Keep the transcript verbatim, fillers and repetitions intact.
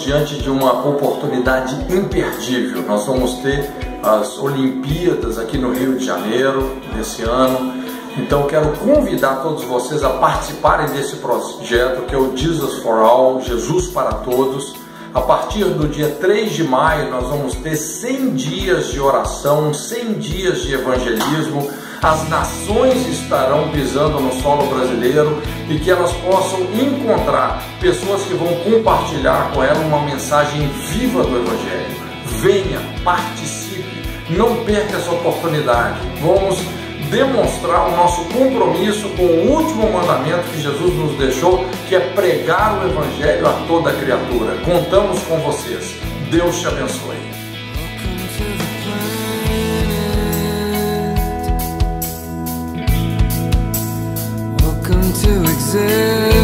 estamos diante de uma oportunidade imperdível. Nós vamos ter as Olimpíadas aqui no Rio de Janeiro nesse ano. Então quero convidar todos vocês a participarem desse projeto que é o Jesus for All, Jesus para Todos. A partir do dia três de maio nós vamos ter cem dias de oração, cem dias de evangelismo. As nações estarão pisando no solo brasileiro e que elas possam encontrar pessoas que vão compartilhar com elas uma mensagem viva do Evangelho. Venha, participe, não perca essa oportunidade. Vamos demonstrar o nosso compromisso com o último mandamento que Jesus nos deixou, que é pregar o Evangelho a toda criatura. Contamos com vocês. Deus te abençoe. To exist.